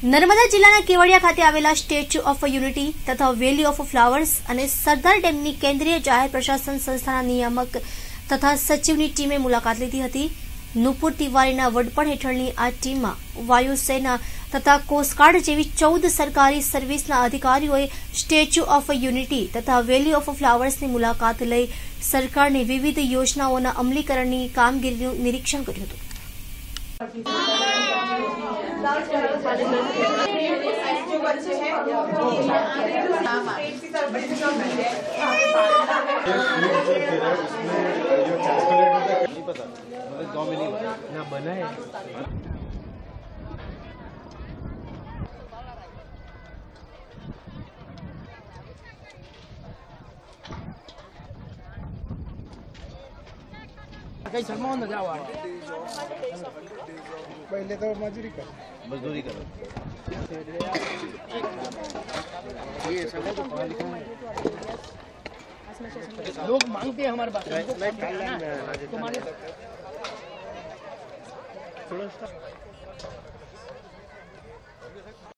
નર્મદા જિલ્લાના કેવડિયા ખાતે આવેલા સ્ટેચ્યુ ઓફ યુનિટી તથા વેલી ઓફ ફ્લાવર્સ અને સરદાર ડેમની કેન્દ્રીય જાહેર પ્રશાસન સંસ્થાના નિયામક તથા સચિવની ટીમે મુલાકાત લીધી હતી। નુપુર તિવારીના વડપણ હેઠળની આ ટીમમાં વાયુસેના તથા કોસ્ટગાર્ડ જેવી 14 સરકારી સર્વિસના અધિકારીઓએ સ્ટેચ્યુ ઓફ યુનિટી તથા વેલી ઓફ ફ્લાવર્સની મુલાકાત લઈ સરકારની વિવિધ યોજનાઓના અમલીકરણની કામગીરીનું નિરીક્ષણ કર્યું હતું। कहीं शर्मा न जाओ पहले तो मजदूरी करो ये सब तो पढ़ा लिखा है लोग मांगते हैं हमारे पास तुम्हारे थोड़ा